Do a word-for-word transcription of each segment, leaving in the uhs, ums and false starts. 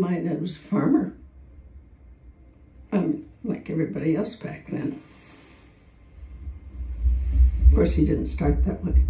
mine that was a farmer. Um, like everybody else back then. Of course, he didn't start that way.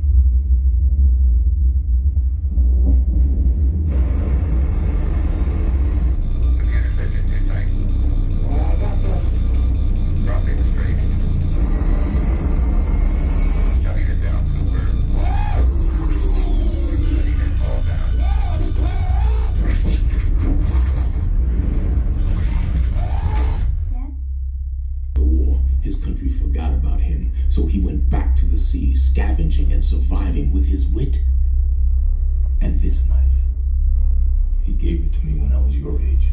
His country forgot about him, so he went back to the sea, scavenging and surviving with his wit and this knife. He gave it to me when I was your age.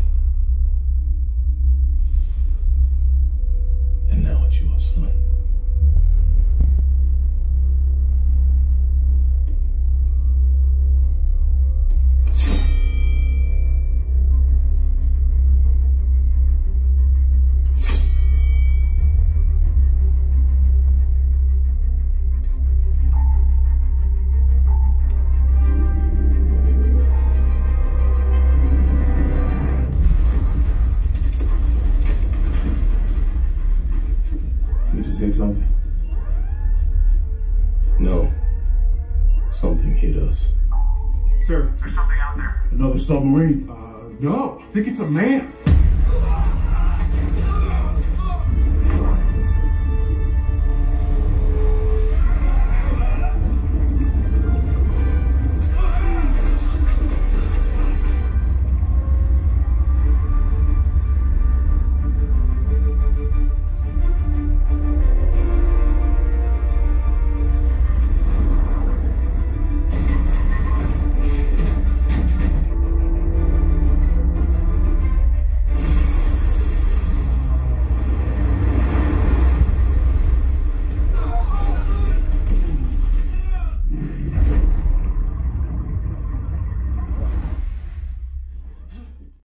And now it's yours, son. Say something? No. Something hit us. Sir. There's something out there. Another submarine? Uh, no. I think it's a man.